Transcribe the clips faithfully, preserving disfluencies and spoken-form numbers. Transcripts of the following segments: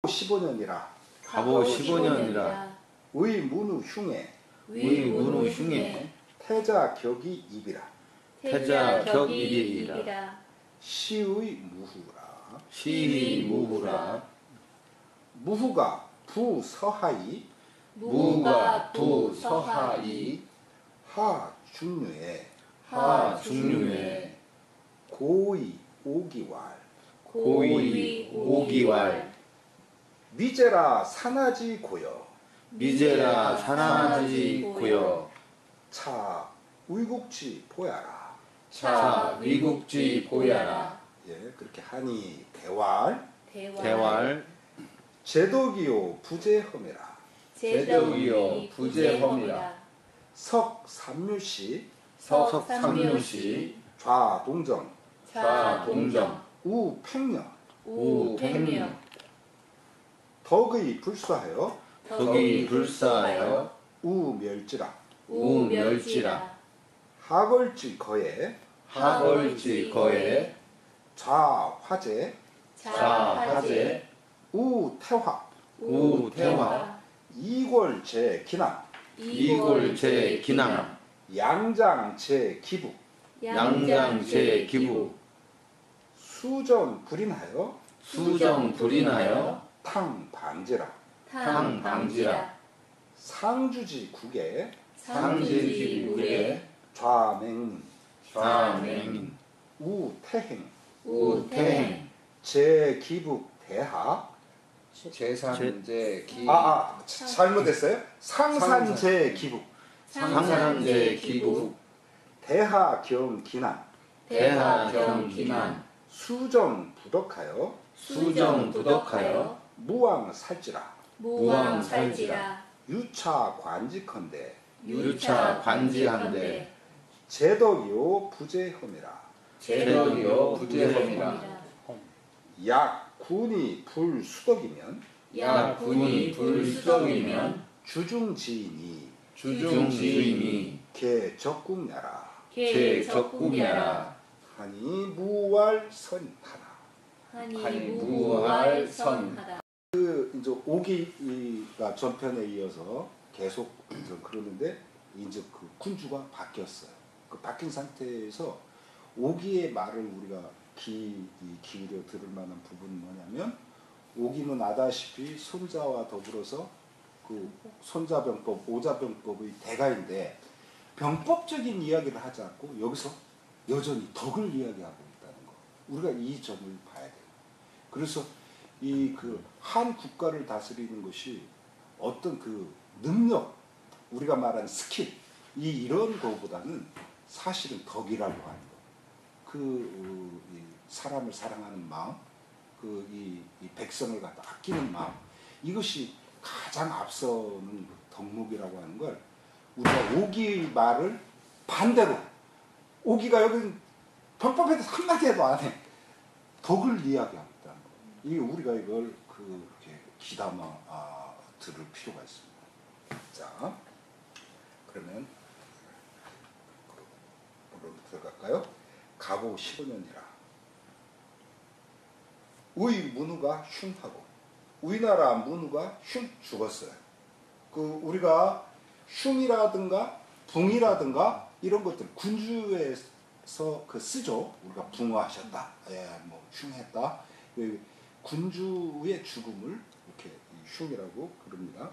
십오 년이라 가보 십오 년이라 의문우 흉에 의문우 흉에 태자 격이 입이라 태자 격이리라 시의 무후라 시의 무후라 무후가 부서하이 무가 부서하이 하중류에 하중류에 고의 오기왈 고의 오기왈 미제라 산하지 고여 미제라 산하지 고여 차 위국지 보야라 차 위국지 보야라 예, 그렇게 하니 대왈 대왈 제독이요 부재험이라 제독이요 부재험이라 석삼묘시 석삼묘시 좌동정 좌동정 우팽녀 우팽녀 덕의 불사하여 덕의 불사하여 우멸지라 우멸지라 하걸지 거에 하걸지 거에 좌화재 좌화재 우태화 우태화 이골제 기남 이골제 기남 양장제 기부 양장제 기부 수정 불인하여 수정 불인하여 탕방지라 탕방지라 상주지 국에 상주지 국에 좌맹 좌맹 우태행 우태행 제기북 대하 제삼제 기 아, 아 잘못했어요? 상산제 기북 상산제 기부 대하 겸 기남 대하 겸 기남 수정 부덕하여 수정 부덕하여 무왕 살지라 무왕 살지라 유차 관직헌대 유차 관지한데 제덕이요 부재험이라 제덕이요 부재험이라 약 군이 불수덕이면 약 군이 불수덕이면 주중지인이 주중지인이 개적국야라 개적국야라 하니 무왈선하라 하니 무왈선하라 그 이제 오기가 전편에 이어서 계속 이제 그러는데 이제 그 군주가 바뀌었어요. 그 바뀐 상태에서 오기의 말을 우리가 기, 기울여 들을 만한 부분은 뭐냐면 오기는 아다시피 손자와 더불어서 그 손자병법, 오자병법의 대가인데 병법적인 이야기를 하지 않고 여기서 여전히 덕을 이야기하고 있다는 거. 우리가 이 점을 봐야 돼요. 그래서 이 그 한 국가를 다스리는 것이 어떤 그 능력, 우리가 말하는 스킬, 이 이런 거보다는 사실은 덕이라고 하는 거. 그 어, 이 사람을 사랑하는 마음, 그 이 이 백성을 갖다 아끼는 마음, 이것이 가장 앞서는 덕목이라고 하는 걸 우리가 오기의 말을 반대로 오기가 여기 병법에 대해서 한마디 해도 안 해. 덕을 이야기하고 있다는 거. 이게 우리가 이걸 그렇게 귀담아 아, 들을 필요가 있습니다. 자, 그러면 그럼 들어갈까요? 가보 십오 년이라 의문우가 흉하고 우리나라 문우가 흉 죽었어요. 그 우리가 흉이라든가 붕이라든가 이런 것들 군주에서 그 쓰죠. 우리가 붕어하셨다, 예, 뭐 흉했다. 군주의 죽음을 이렇게 흉이라고 그럽니다.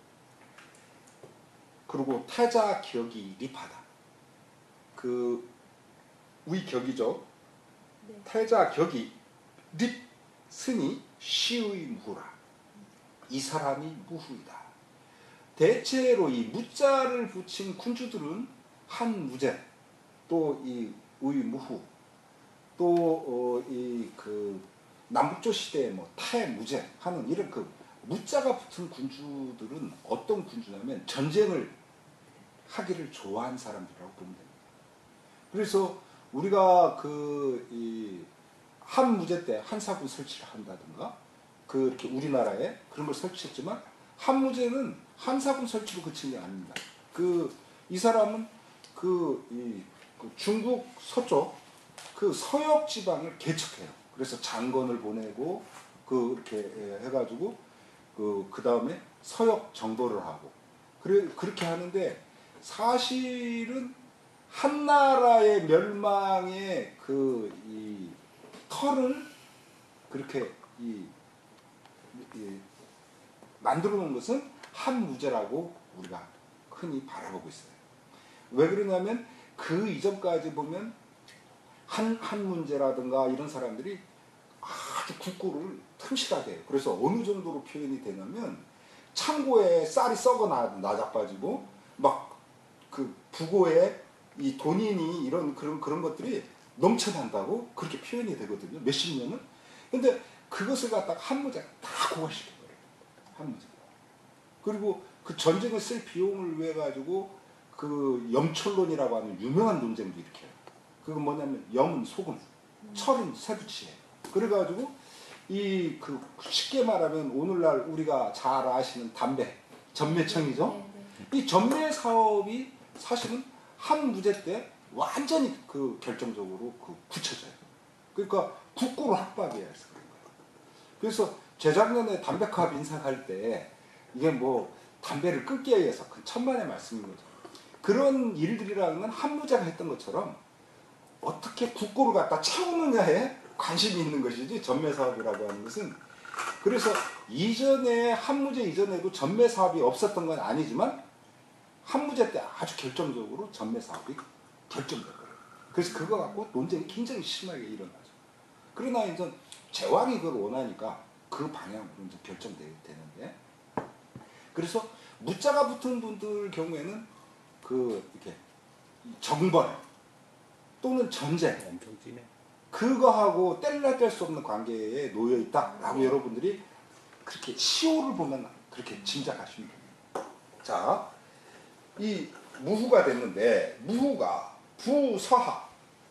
그리고 태자 격이 립하다. 그 위격이죠. 네. 태자 격이 립 스니 시의 무후라. 이 사람이 무후이다. 대체로 이 무자를 붙인 군주들은 한 무제, 또 이 의무후, 또 이 그 남북조 시대에 뭐 태무제 하는 이런 그 무자가 붙은 군주들은 어떤 군주냐면 전쟁을 하기를 좋아하는 사람들이라고 보면 됩니다. 그래서 우리가 그 이 한 무제 때 한사군 설치를 한다든가 그렇게 우리나라에 그런 걸 설치했지만 한 무제는 한사군 설치로 그친 게 아닙니다. 그 이 사람은 그, 이, 그 중국 서쪽 그 서역 지방을 개척해요. 그래서 장건을 보내고 그 이렇게 해가지고 그 그 다음에 서역 정도를 하고 그래 그렇게 하는데 사실은 한 나라의 멸망의 그 이 터를 그렇게 이, 이 만들어 놓은 것은 한무제라고 우리가 흔히 바라보고 있어요. 왜 그러냐면 그 이전까지 보면 한, 한문제라든가 이런 사람들이 아주 국구를 틈실하게 해요. 그래서 어느 정도로 표현이 되냐면 창고에 쌀이 썩어 나, 나자빠지고 막 그 부고에 이 돈이니 이런 그런 그런 것들이 넘쳐난다고 그렇게 표현이 되거든요. 몇십 년은. 근데 그것을 갖다가 한무제가 다 고갈시켜 버려요. 한무제. 그리고 그 전쟁을 쓸 비용을 위해 가지고 그 염철론이라고 하는 유명한 논쟁도 일으켜요. 그건 뭐냐면 염은 소금, 철은 쇠붙이에요. 그래가지고 이 그 쉽게 말하면 오늘날 우리가 잘 아시는 담배, 전매청이죠. 네, 네. 이 전매 사업이 사실은 한 무제 때 완전히 그 결정적으로 그 굳혀져요. 그러니까 국고를 확보하기 위해서 그런 거예요. 그래서 재작년에 담배값 인상할 때 이게 뭐 담배를 끊기 위해서 그 천만의 말씀인 거죠. 그런 일들이라는 건 한무제가 했던 것처럼 어떻게 국고를 갖다 채우느냐에 관심이 있는 것이지 전매 사업이라고 하는 것은. 그래서 이전에 한무제 이전에도 전매 사업이 없었던 건 아니지만 한무제 때 아주 결정적으로 전매 사업이 결정되거든요. 그래서 그거 갖고 논쟁이 굉장히 심하게 일어나죠. 그러나 이제 제왕이 그걸 원하니까 그 방향으로 이제 결정되는데, 그래서 무자가 붙은 분들 경우에는 그 이렇게 정벌 또는 전쟁 엄청 진해. 그거하고 뗄래야 뗄 수 없는 관계에 놓여 있다라고 여러분들이 그렇게 시호를 보면 그렇게 짐작하시면 됩니다. 자, 이 무후가 됐는데 무후가 부서하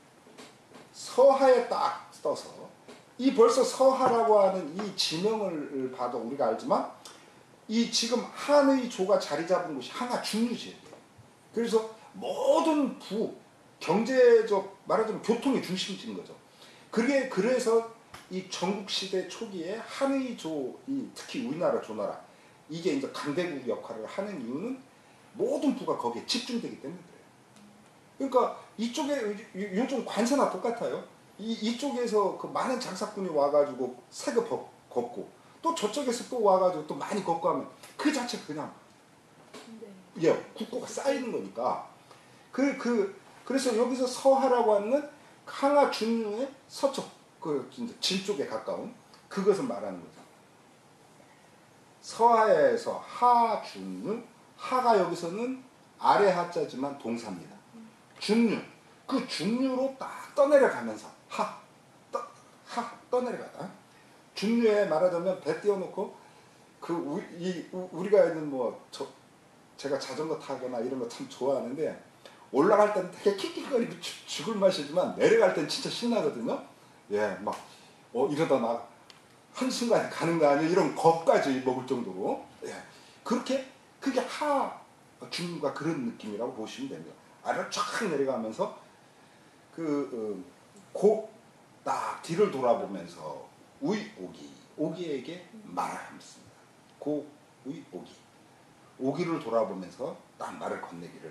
서하에 딱 떠서 이 벌써 서하라고 하는 이 지명을 봐도 우리가 알지만 이 지금 한의 조가 자리 잡은 곳이 항하 중류지예요. 그래서 모든 부 경제적 말하자면 교통의 중심지인 거죠. 그게 그래서 이 전국시대 초기에 한의조, 이 특히 우리나라 조나라 이게 이제 강대국 역할을 하는 이유는 모든 부가 거기에 집중되기 때문에 그래요. 그러니까 이쪽에 요즘 관세나 똑같아요. 이 이쪽에서 그 많은 장사꾼이 와가지고 세금 걷고 또 저쪽에서 또 와가지고 또 많이 걷고 하면 그 자체 그냥 네. 예 국고가 쌓이는 거니까 그 그 그래서 여기서 서하라고 하는 건 항하 중류의 서쪽 그 진 쪽에 가까운 그것을 말하는 거죠. 서하에서 하중류, 하가 여기서는 아래 하자지만 동사입니다. 중류, 그 중류로 딱 떠내려가면서 하, 떠, 하 떠내려가다. 중류에 말하자면 배 띄워놓고 그 우, 이 우, 우리가 있는 뭐 저, 제가 자전거 타거나 이런 거 참 좋아하는데 올라갈 때는 되게 킥킥거리고 죽을 맛이지만 내려갈 때는 진짜 신나거든요. 예, 막 어 이러다 나 한순간에 가는 거 아니야 이런 겁까지 먹을 정도로. 예, 그렇게 그게 하 중류가 그런 느낌이라고 보시면 됩니다. 아래로 쫙 내려가면서 그 고 딱 뒤를 돌아보면서 우이 오기 오기에게 말을 합니다. 고 우이 오기 오기를 돌아보면서 딱 말을 건네기를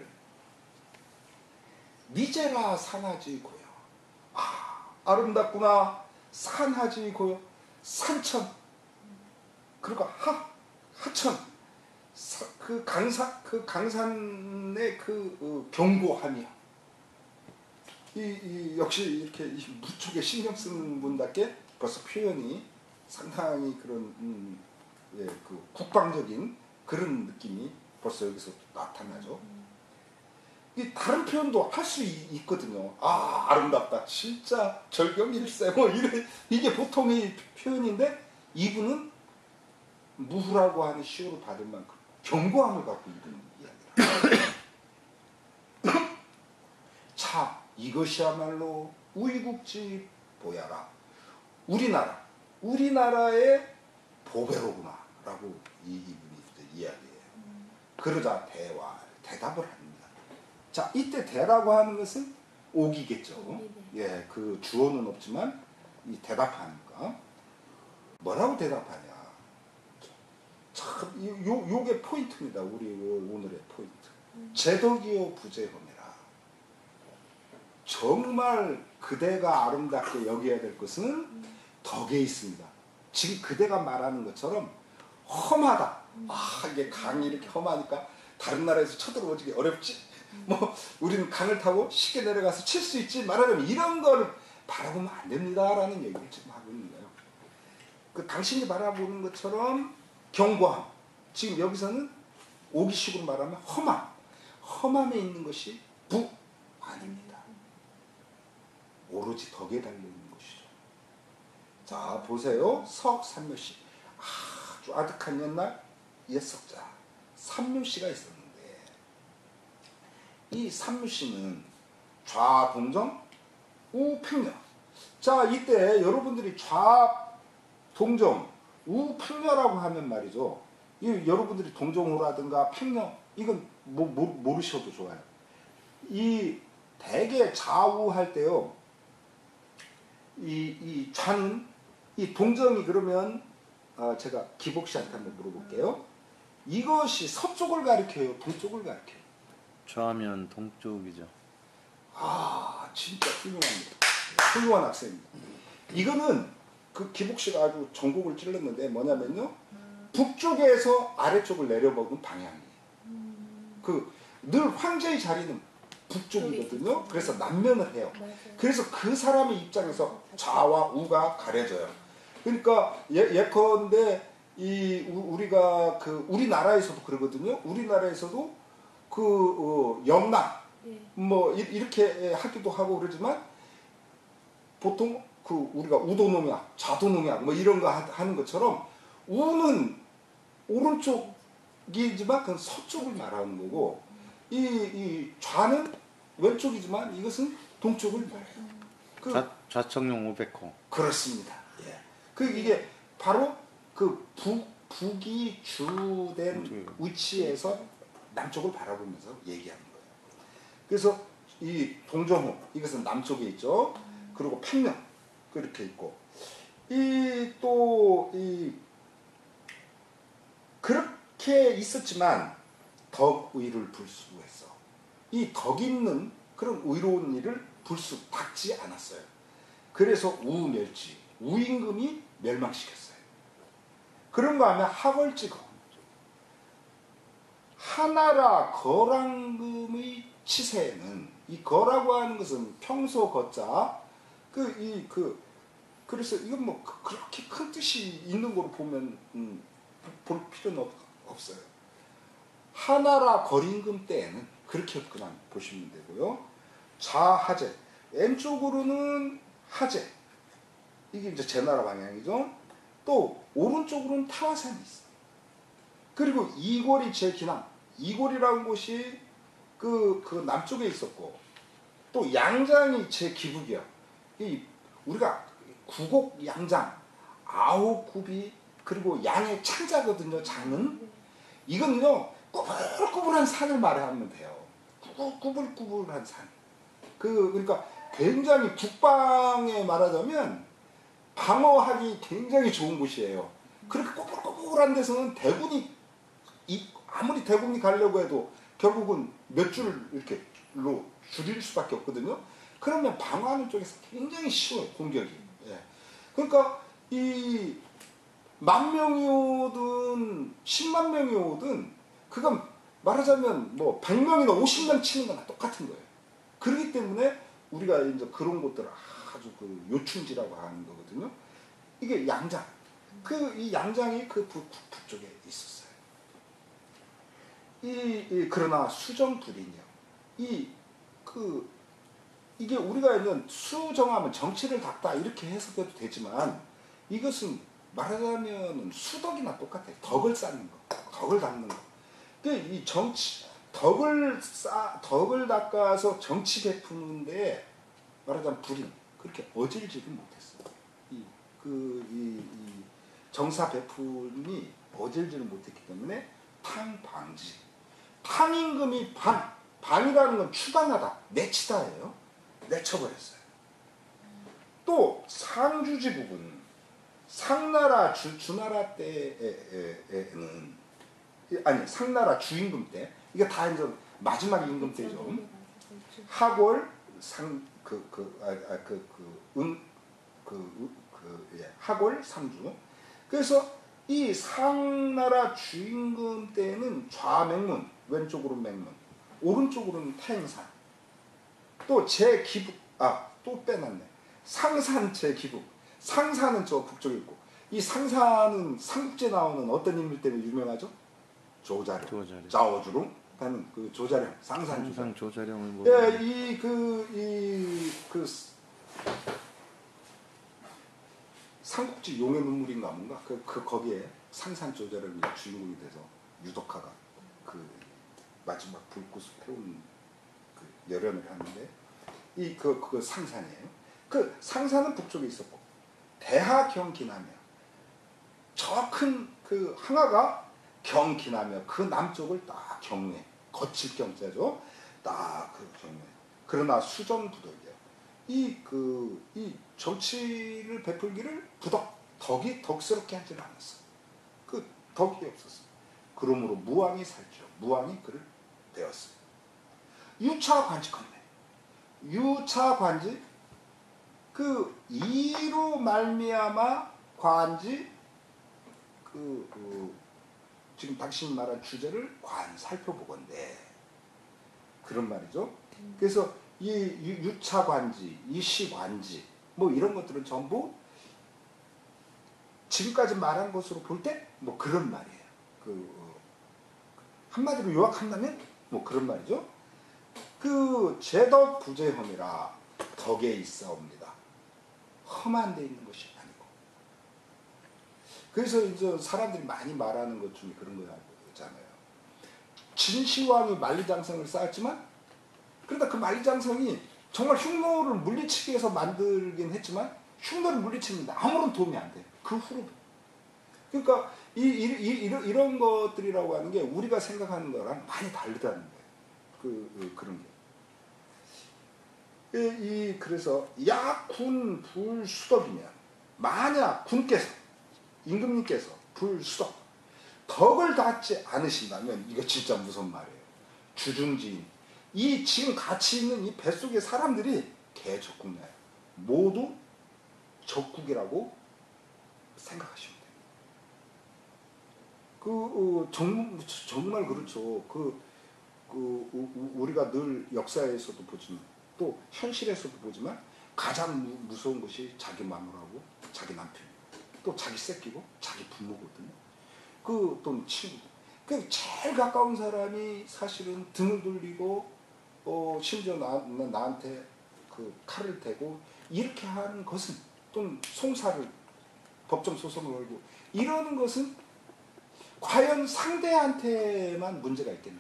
미제라 산하지 고요. 아 아름답구나. 산하지 고요. 산천 그리고 하 하천 사, 그 강산 그 강산의 그 어, 견고함이야. 이, 이 역시 이렇게 이 무척에 신경 쓰는 분답게 벌써 표현이 상당히 그런 음, 예, 그 국방적인 그런 느낌이 벌써 여기서 나타나죠. 이 다른 표현도 할 수 있거든요. 아 아름답다, 진짜 절경일세, 뭐 이래 이게 보통의 표현인데 이분은 무후라고 하는 시호를 받을 만큼 견고함을 갖고 있는 이야기라. 자, 이것이야말로 우이국지 보야라. 우리나라, 우리나라의 보배로구나라고 이 이분이 이야기해요. 그러자 대화, 대답을 합니다. 자, 이때 대라고 하는 것은 오기겠죠. 예, 그 주어는 없지만 이 대답하니까 뭐라고 대답하냐. 참, 요, 요게 포인트입니다. 우리 오늘의 포인트. 제덕이요 부재험이라. 정말 그대가 아름답게 여겨야 될 것은 덕에 있습니다. 지금 그대가 말하는 것처럼 험하다. 아, 이게 강이 이렇게 험하니까 다른 나라에서 쳐들어오기 어렵지. 뭐 우리는 강을 타고 쉽게 내려가서 칠 수 있지. 말하자면 이런 거를 바라보면 안 됩니다라는 얘기를 지금 하고 있는 거예요. 그 당신이 바라보는 것처럼 견고함. 지금 여기서는 오기식으로 말하면 험함. 험함에 있는 것이 부 아닙니다. 오로지 덕에 달려있는 것이죠. 자 보세요. 석삼묘씨. 아주 아득한 옛날 옛석자 삼묘씨가 있었는데 이 삼묘씨는 좌동정 우평려. 자 이때 여러분들이 좌동정 우평려라고 하면 말이죠. 이 여러분들이 동정호라든가 평려 이건 뭐, 뭐, 모르셔도 좋아요. 이 대개 좌우할 때요. 이, 이 좌는 이 동정이 그러면 어, 제가 기복 씨한테 한번 물어볼게요. 이것이 서쪽을 가리켜요? 동쪽을 가리켜요? 좌하면 동쪽이죠. 아 진짜 훌륭합니다. 훌륭한 학생입니다. 이거는 그 기복 씨가 아주 전곡을 찔렀는데 뭐냐면요. 북쪽에서 아래쪽을 내려보는 방향이에요. 그 늘 황제의 자리는 북쪽이거든요. 그래서 남면을 해요. 그래서 그 사람의 입장에서 좌와 우가 가려져요. 그러니까 예, 예컨대 이 우리가 그 우리나라에서도 그러거든요. 우리나라에서도 그 어, 영남 뭐 이렇게 하기도 하고 그러지만 보통 그 우리가 우도농약, 좌도농약 뭐 이런 거 하는 것처럼 우는 오른쪽이지만 그건 서쪽을 말하는 거고 이, 이 좌는 왼쪽이지만 이것은 동쪽을 말해요. 그, 좌, 좌청룡 오백 호. 그렇습니다. 예. 그 이게 바로 그 북, 북이 주된 위치에서 남쪽을 바라보면서 얘기하는 거예요. 그래서 이 동정호 이것은 남쪽에 있죠. 그리고 평령 그렇게 있고 이 또 이 그렇게 있었지만 덕의를 불수했어. 이 덕 있는 그런 의로운 일을 불수 닥지 않았어요. 그래서 우멸지 우임금이 멸망시켰어요. 그런 거 하면 학월지거 하나라 거랑금의 치세에는 이 거라고 하는 것은 평소 거자 그 이 그 그래서 이건 뭐 그렇게 큰 뜻이 있는 거로 보면 음, 볼 필요는 없, 없어요. 하나라 거림금 때에는 그렇게 그냥 보시면 되고요. 좌하제 왼쪽으로는 하제 이게 이제 제나라 방향이죠. 또 오른쪽으로는 타화산이 있어요. 그리고 이골이 제기남 이골이라는 곳이 그, 그 남쪽에 있었고 또 양장이 제기북이야. 이 우리가 구곡 양장 아홉 굽이 그리고 양의 창자거든요. 장은 이건요 꾸불꾸불한 산을 말하면 돼요. 꾸불꾸불한 산. 그 그러니까 굉장히 북방에 말하자면 방어하기 굉장히 좋은 곳이에요. 그렇게 꾸불꾸불한 데서는 대군이 이, 아무리 대군이 가려고 해도 결국은 몇 줄을 이렇게 로 줄일 수밖에 없거든요. 그러면 방어하는 쪽에서 굉장히 쉬워요. 공격이. 예. 그러니까 이 만 명이 오든 십만 명이 오든 그건 말하자면 뭐 백 명이나 오십 명 치는 거나 똑같은 거예요. 그렇기 때문에 우리가 이제 그런 것들을 아주 그 요충지라고 하는 거거든요. 이게 양장. 그 이 양장이 그 북, 북쪽에 있었어요. 이, 이 그러나 수정불이요. 이 그 이게 우리가 있는 수정하면 정치를 닦다 이렇게 해석해도 되지만 이것은 말하자면 수덕이나 똑같아요. 덕을 쌓는 거, 덕을 닦는 거. 이 정치 덕을 쌓 덕을 닦아서 정치 베푸는데 말하자면 불임 그렇게 어질지를 못했어요. 이 그 이 이 정사 베풀이 어질지를 못했기 때문에 탕방지 탕임금이 반 반이라는 건 추방하다 내치다예요. 내쳐버렸어요. 또 상주지국은 상나라 주, 주나라 때에는 아니 상나라 주임금 때 이게 다 이제 마지막 임금 때죠. 하골 상그그아그그은그 예, 하골 상주. 그래서 이 상나라 주임금 때는 좌맹문, 왼쪽으로는 맹문, 오른쪽으로는 태행산. 또 제기북, 아, 또 빼놨네. 상산 제기북. 상산은 저 북쪽에 있고, 이 상산은 삼국지에 나오는 어떤 인물 때문에 유명하죠? 조자룡. 조자룡. 자오주룡 하는 그 조자룡, 상산 항상 조자룡. 조자룡을 뭐 예, 이 그 이 그 삼국지 용의 눈물인가 뭔가 그, 그 거기에 상산 조자룡이 주인공이 돼서 유덕화가 그 마지막 불꽃을 태운 그 열연을 하는데 이 그 그 상산이에요. 그 상산은 북쪽에 있었고 대하 경기나며 저 큰 그 항아가 경기나며 그 남쪽을 딱 경내 거칠 경자죠. 딱 그 경내. 그러나 수정부덕이에요. 이 그 이 정치를 베풀기를 부덕 덕이 덕스럽게 하지는 않았어. 그 덕이 없었어. 그러므로 무왕이 살죠. 무왕이 그를 내었어요. 유차 관직한데 유차 관직 그 이로 말미암아 관지 그, 그 지금 당신이 말한 주제를 관 살펴보건대 그런 말이죠. 그래서 이 유차 관지, 이시 관지 뭐 이런 것들은 전부 지금까지 말한 것으로 볼 때 뭐 그런 말이에요. 그 어, 한마디로 요약한다면 뭐 그런 말이죠. 그 제덕 부재험이라 덕에 있사옵니다. 험한 데 있는 것이 아니고. 그래서 이제 사람들이 많이 말하는 것 중에 그런 거잖아요. 진시황이 만리장성을 쌓았지만 그러다 그 만리장성이 정말 흉노를 물리치기 위해서 만들긴 했지만 흉노를 물리치는데 아무런 도움이 안 돼요. 그 후로도. 그러니까 이, 이, 이, 이런, 이런 것들이라고 하는 게 우리가 생각하는 거랑 많이 다르다는 거예요. 그, 그, 그런 게. 이, 이 그래서 야군 불수덕이면 만약 군께서 임금님께서 불수덕 덕을 닿지 않으신다면 이거 진짜 무슨 말이에요. 주중지인 이 지금 같이 있는 이 뱃속의 사람들이 개적국나요. 모두 적국이라고 생각하시면 돼요. 그 어, 정, 정말 그렇죠. 그, 그 우, 우리가 늘 역사에서도 보지만 또 현실에서도 보지만 가장 무, 무서운 것이 자기 마누라고 자기 남편 또 자기 새끼고 자기 부모거든요. 그 또 친구. 그 제일 가까운 사람이 사실은 등을 돌리고 어, 심지어 나, 나한테 그 칼을 대고 이렇게 하는 것은 또는 송사를 법정 소송을 걸고 이러는 것은 과연 상대한테만 문제가 있겠는가?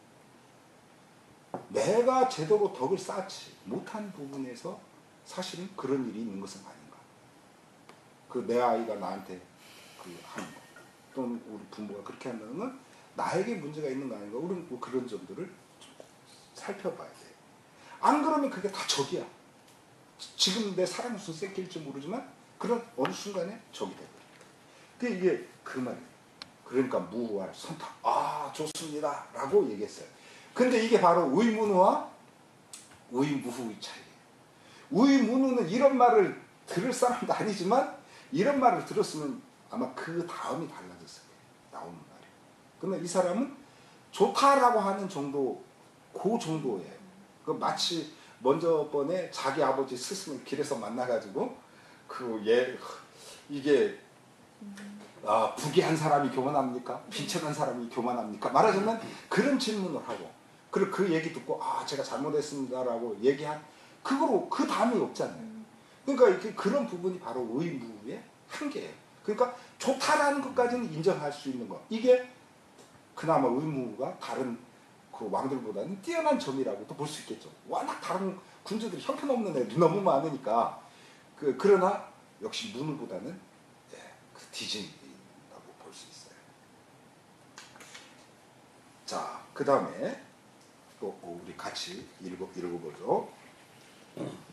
내가 제대로 덕을 쌓지 못한 부분에서 사실은 그런 일이 있는 것은 아닌가? 그 내 아이가 나한테 그 하는 거 또는 우리 부모가 그렇게 한다는 건 나에게 문제가 있는 거 아닌가? 우리는 뭐 그런 점들을 살펴봐야 돼요. 안 그러면 그게 다 적이야. 지금 내 사랑 무슨 새끼일지 모르지만 그런 어느 순간에 적이 되거든. 그 이게 그 말이에요. 그러니까 무할 선탁 아 좋습니다 라고 얘기했어요. 근데 이게 바로 의문우와 의무후의 차이예요. 의문우는 이런 말을 들을 사람도 아니지만 이런 말을 들었으면 아마 그 다음이 달라졌을 거예요. 나오는 말이. 근데 이 사람은 좋다라고 하는 정도 그 정도예요. 그 마치 먼저 번에 자기 아버지 스승을 길에서 만나가지고 그 예 이게 아, 부귀한 사람이 교만합니까? 빈천한 사람이 교만합니까? 말하자면 그런 질문을 하고 그리고 그 얘기 듣고 아 제가 잘못했습니다라고 얘기한 그거로 그 다음이 없잖아요. 그러니까 이렇게 그런 부분이 바로 의무의 한계예요. 그러니까 좋다라는 것까지는 인정할 수 있는 거. 이게 그나마 의무가 다른 그 왕들보다는 뛰어난 점이라고도 볼 수 있겠죠. 워낙 다른 군주들이 형편없는 애들이 너무 많으니까 그 그러나 역시 문우보다는 예, 그 디즈니라고 볼 수 있어요. 자, 그 다음에 또 우리 같이 읽어 읽어보죠.